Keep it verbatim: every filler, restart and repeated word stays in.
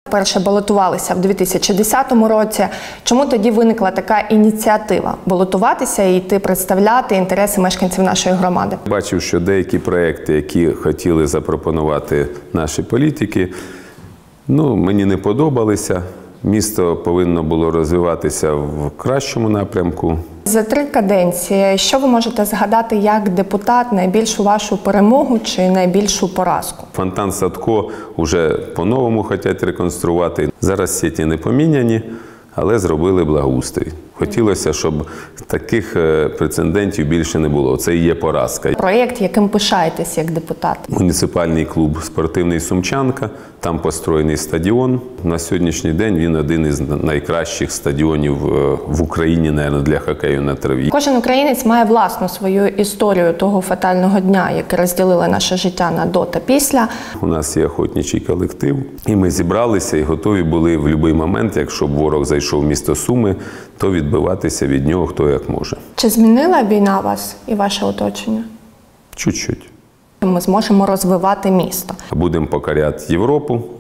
Перше балотувалися в дві тисячі десятому році. Чому тоді виникла така ініціатива балотуватися і йти представляти інтереси мешканців нашої громади? Бачив, що деякі проекти, які хотіли запропонувати наші політики, ну, мені не подобалися. Місто повинно було розвиватися в кращому напрямку. За три каденції, що ви можете згадати як депутат найбільшу вашу перемогу чи найбільшу поразку? Фонтан Садко вже по-новому хочуть реконструювати. Зараз сіті не поміняні, але зробили благоустрій. Хотілося, щоб таких прецедентів більше не було. Це і є поразка. Проєкт, яким пишаєтесь як депутат? Муніципальний клуб «Спортивний Сумчанка», там построєний стадіон. На сьогоднішній день він один із найкращих стадіонів в Україні, мабуть, для хокею на траві. Кожен українець має власну свою історію того фатального дня, яке розділило наше життя на до та після. У нас є охотничий колектив, і ми зібралися і готові були в будь-який момент, якщо б ворог зайшов в місто Суми, то відбиватися від нього хто як може. Чи змінила війна вас і ваше оточення? Чуть-чуть. Ми зможемо розвивати місто. Будемо покоряти Європу,